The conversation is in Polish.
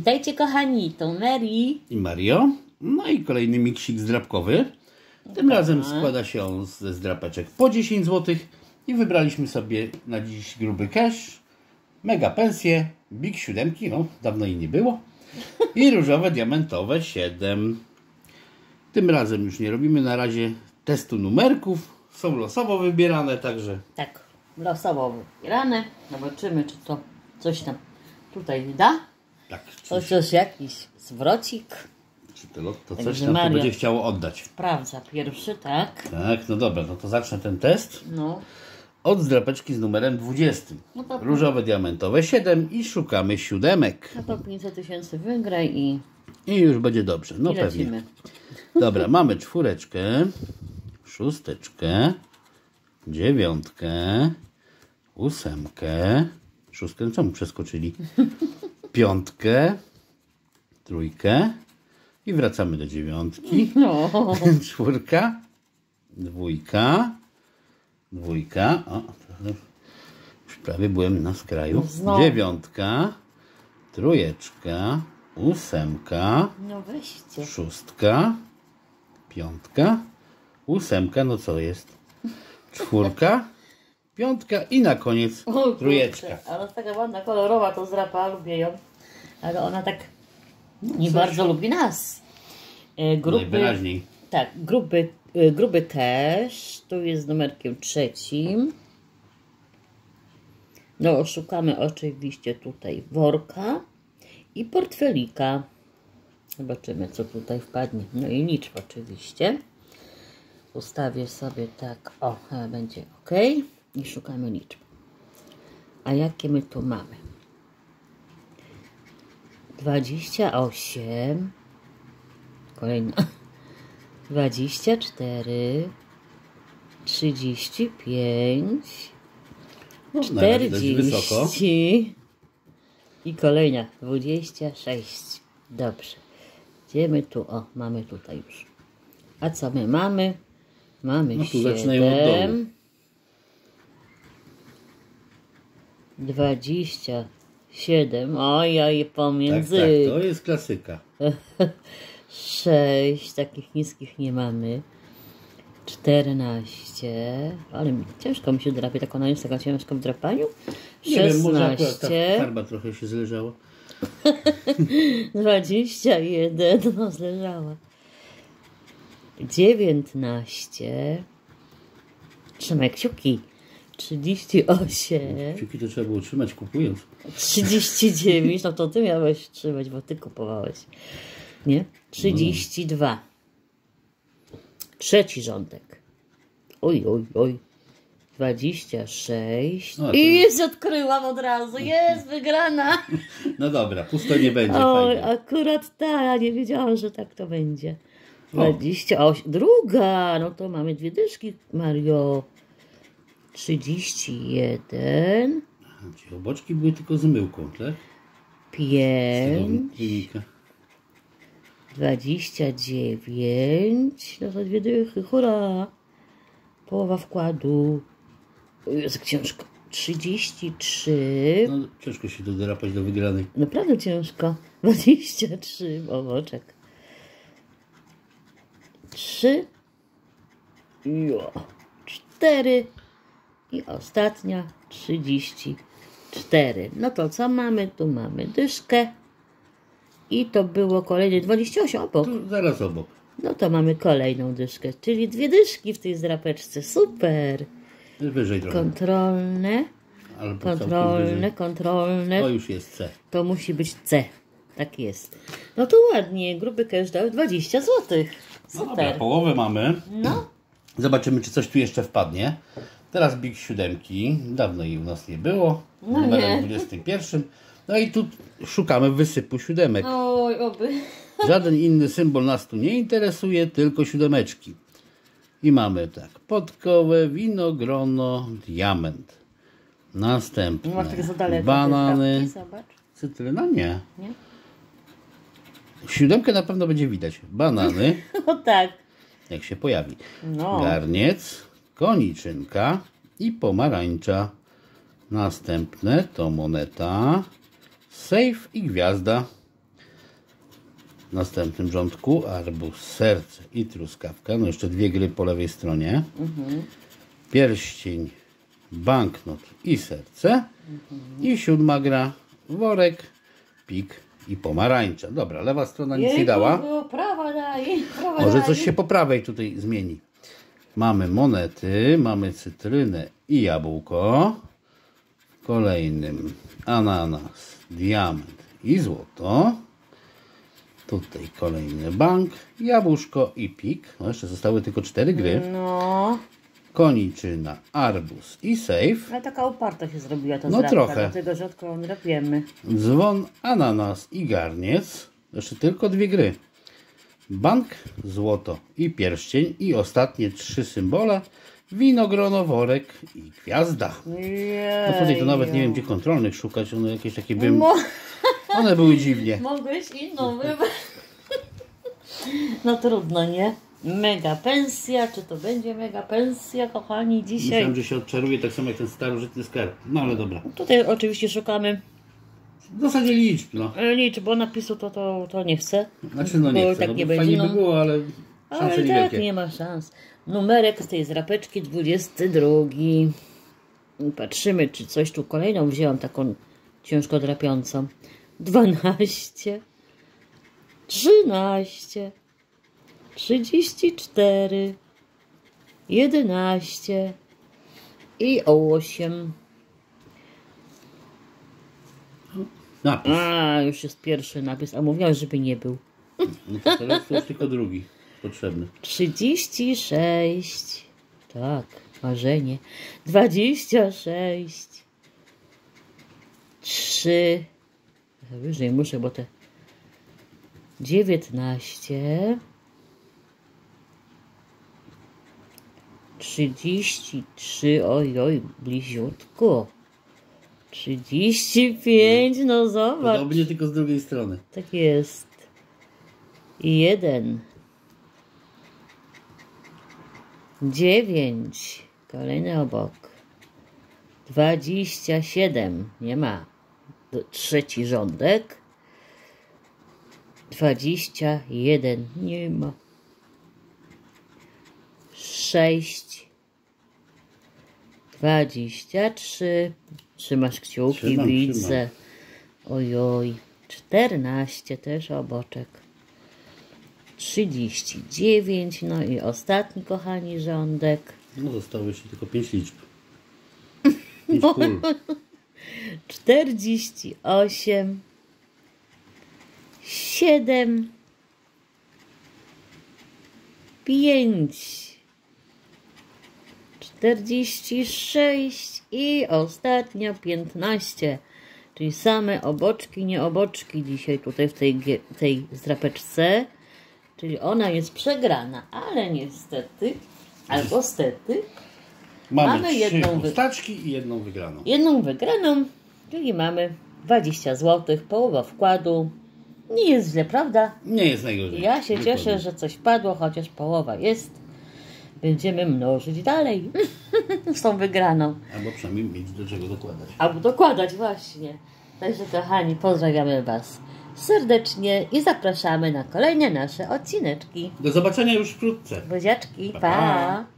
Witajcie kochani, to Mary i Mario. No i kolejny miksik zdrapkowy. Tym razem składa się on ze zdrapeczek po 10 zł. I wybraliśmy sobie na dziś gruby cash, mega pensje, Big 7, no dawno jej nie było, i różowe diamentowe 7. Tym razem już nie robimy na razie testu numerków. Są losowo wybierane, także... Tak, losowo wybierane. Zobaczymy, czy to coś nam tutaj da. Tak, Chociaż jakiś zwrocik. Czy to coś nam tu będzie chciało oddać. Sprawdza pierwszy, tak. Tak, no dobra, no to zacznę ten test. No. Od zdrapeczki z numerem 20. No to, różowe diamentowe 7 i szukamy siódemek. no to 500 000 wygraj i już będzie dobrze. No pewnie. Dobra, mamy czwóreczkę, szósteczkę, dziewiątkę, ósemkę, szóstkę, czemu przeskoczyli? Piątkę, trójkę i wracamy do dziewiątki. no. Czwórka, dwójka, o, już prawie byłem na skraju. Znowu. Dziewiątka, trójeczka, ósemka, No weźcie. szóstka, piątka, ósemka, no co jest? Czwórka, piątka i na koniec trójeczka. Ale jest taka ładna, kolorowa to zdrapa, lubię ją. Ale ona tak nie bardzo lubi nas. Najwyraźniej. Tak, gruby cash, tu jest z numerkiem 3. No, szukamy oczywiście tutaj worka i portfelika. Zobaczymy, co tutaj wpadnie. No i liczb oczywiście. Ustawię sobie tak, o, chyba będzie ok. I szukamy liczb. A jakie my tu mamy? 28. Kolejna. 24. 35. 40. I kolejna. 26. Dobrze. Idziemy tu. O, mamy tutaj już. A co my mamy? Mamy no, 7. 27. Ojej, pomiędzy. Tak, to jest klasyka. 6. Takich niskich nie mamy. 14. Ale ciężko mi się drapie. Tak ona jest taka ciężka w drapaniu. 16. Nie wiem, może akurat ta farba trochę się zleżała. 21. No, zleżała. 19. Trzymaj kciuki. 38. Kciuki to trzeba było trzymać kupując. 39. No to ty miałeś trzymać, bo ty kupowałeś. Nie? 32. Trzeci rządek. Oj. 26. No, i jest, odkryłam od razu. Jest wygrana. No dobra, pusto nie będzie. Oj, fajnie. akurat tak. Nie wiedziałam, że tak to będzie. 28. Druga. No to mamy dwie dyszki, Mario. 31. Ci oboczki były tylko z myłką, tak? 5. 29. No to dwie dychy, hurra. Połowa wkładu. O Jezu, jak ciężko. 33. No, ciężko się tu dorapać do wygranej. Naprawdę ciężko. 23. Owoczek. 3. 4. I ostatnia 34. No to co mamy? Tu mamy dyszkę. I to było kolejne 28 obok. Tu zaraz obok. No to mamy kolejną dyszkę, czyli dwie dyszki w tej zdrapeczce. Super. Wyżej trochę. Kontrolne. Albo kontrolne. To już jest C. To musi być C. Tak jest. No to ładnie. Gruby cash dał 20 zł. No dobra, Super. połowę mamy. No. Zobaczymy, czy coś tu jeszcze wpadnie. Teraz Big 7. Dawno jej u nas nie było. No Numerem nie. 21. No i tu szukamy wysypu siódemek. Oj, oby. Żaden inny symbol nas tu nie interesuje, tylko siódemeczki. I mamy tak, podkołę, winogrono, diament. Następne Masz tak za daleko. banany. Zobacz. Cytryna? Nie. Nie? Siódemkę na pewno będzie widać. Banany, No tak. jak się pojawi. No. Garniec, koniczynka i pomarańcza. Następne to moneta, sejf i gwiazda. W następnym rządku arbuz, serce i truskawka. No jeszcze 2 gry po lewej stronie. Pierścień, banknot i serce. I 7. gra, worek, pik i pomarańcza. Dobra, lewa strona nic nie dała. Prawa daj, prawa Może daj. coś się po prawej tutaj zmieni. Mamy monety, mamy cytrynę i jabłko. W kolejnym ananas, diament i złoto. Tutaj kolejny bank, jabłuszko i pik. No jeszcze zostały tylko 4 gry. No, Koniczyna, arbuz i safe. ale taka uparta się zrobiła ta No zdrapka, trochę. dlatego rzadko ją drapiemy. Dzwon, ananas i garniec. Jeszcze tylko 2 gry. Bank, złoto i pierścień. I ostatnie 3 symbole. Winogrono, worek i gwiazda. No tutaj to nawet nie wiem gdzie kontrolnych szukać. One jakieś takie bym... One były dziwnie. Mogłeś inną wybrać. No trudno, nie? Mega pensja. Czy to będzie mega pensja, kochani, dzisiaj? Myślałem, że się odczaruje tak samo jak ten starożytny skarb. No ale dobra. Tutaj oczywiście szukamy W zasadzie liczb, no. liczb, bo napisu to nie chcę. Znaczy no nie Bo chcę. tak No, nie bo będzie, fajnie no. by było, ale szanse Ale tak niewielkie. nie ma szans. Numerek z tej zrapeczki 22. Patrzymy, czy coś tu kolejną wzięłam, taką ciężko drapiącą. 12, 13, 34, 11 i 8. Napis. A, już jest pierwszy napis, a mówiłam, żeby nie był. No to teraz to już tylko drugi potrzebny. 36. Tak, marzenie. 26. 3. Wyżej muszę, bo te 19. 33. Oj, bliziutko. 35. No zobacz. Podobnie, tylko z drugiej strony. Tak jest. I 1. 9. Kolejny obok. 27. Nie ma. Trzeci rządek. 21. Nie ma. 6. 23. Trzymasz kciuki, Trzymam. widzę. Ojoj. 14 też oboczek. 39. No i ostatni, kochani, rządek. No zostało jeszcze tylko 5 liczb. 5 kul. 48. 7. 5. 46 i ostatnio 15. Czyli same oboczki, nie oboczki dzisiaj tutaj w tej zdrapeczce. Czyli ona jest przegrana, ale niestety, albo stety, mamy 3 jedną postaczki i jedną wygraną. jedną wygraną, czyli mamy 20 zł, połowa wkładu. Nie jest źle, prawda? Nie jest najgorzej. Ja się Dokładnie. cieszę, że coś padło, chociaż połowa jest. Będziemy mnożyć dalej z tą wygraną. Albo przynajmniej mieć do czego dokładać. Albo dokładać właśnie. Także kochani, pozdrawiamy Was serdecznie i zapraszamy na kolejne nasze odcineczki. Do zobaczenia już wkrótce. Buziaczki, Pa, pa! pa.